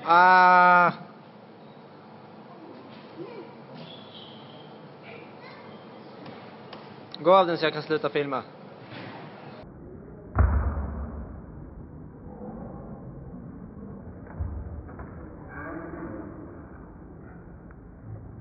Gå av den så jag kan sluta filma.